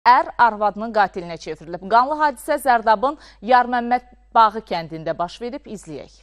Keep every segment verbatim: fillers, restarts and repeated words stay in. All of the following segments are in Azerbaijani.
Ər arvadının qatilinə çevrilib. Qanlı hadisə Zərdabın Yarməmməd Bağı kəndində baş verib, izləyək.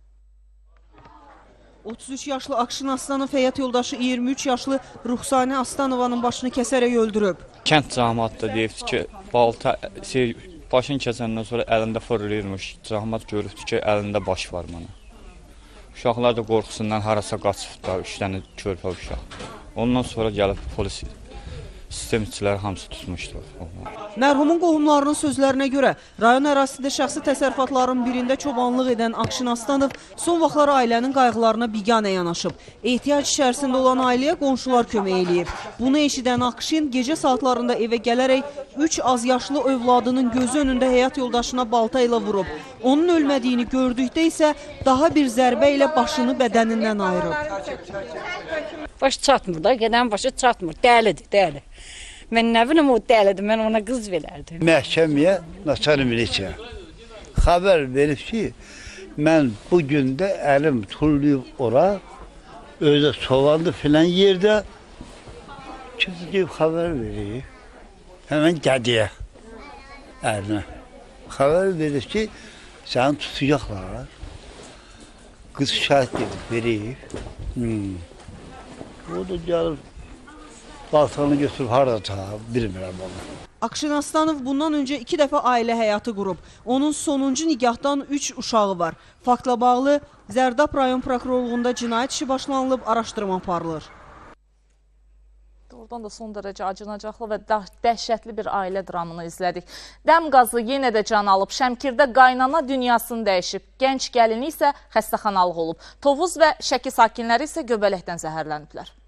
otuz üç yaşlı Akşin Aslanov həyat yoldaşı iyirmi üç yaşlı Ruxsani Aslanovanın başını kəsərək öldürüb. Kənd cəmaatı da deyibdi ki, balta şey, başını kəsəndən sonra əlində fırlayırmış. Cəmaat görübdü ki, əlində baş var mənə. Uşaqlar da qorxusundan harasa qaçıb da, üç dənə körpə uşaq. Ondan sonra gəlib polis sistemçilər hamısı tutmuşdu. Mərhumun qohumlarının sözlərinə görə, rayon ərazisində şəxsi təsərrüfatların birində çobanlıq edən Akşin Aslanov son vaxtlar ailənin qayğılarına biganə yanaşıb. Ehtiyac içərisində olan ailəyə qonşular kömək eləyib. Bunu eşidən Akşin gecə saatlarında evə gələrək üç az yaşlı övladının gözü önündə həyat yoldaşına balta ilə vurub. Onun ölmədiyini gördükdə isə daha bir zərbə ilə başını bədənindən ayırıb. Başı çatmır da, gedən başı çatmır, dəlidir, dəli. Mən nə bilim o dəlidir, mən ona qız verərdim. Məhkəməyə, Naçarı Miliçə xəbər verib ki, mən bugün də əlim tulluyub ora, özə soğandı filan yerdə kimsə deyib xəbər verib. Həmən gədiyə əlinə. Xəbər verib ki, səni tutacaqlar. Qız şəhid edib, verib. Hmm. O da gəlib, baltanı götürüb harada taha, bilmirəm onu. Akşin Aslanov bundan öncə iki dəfə ailə həyatı qurub. Onun sonuncu nigahdan üç uşağı var. Faktla bağlı Zərdab rayon prokurorluğunda cinayət işi başlanılıb, araşdırma aparılır. Oradan da son dərəcə acınacaqlı və dəhşətli bir ailə dramını izlədik. Dəm qazı yenə də can alıb. Şəmkirdə qaynana dünyasını dəyişib. Gənc gəlini isə xəstəxanalıq olub. Tovuz və Şəki sakinləri isə göbələkdən zəhərləniblər.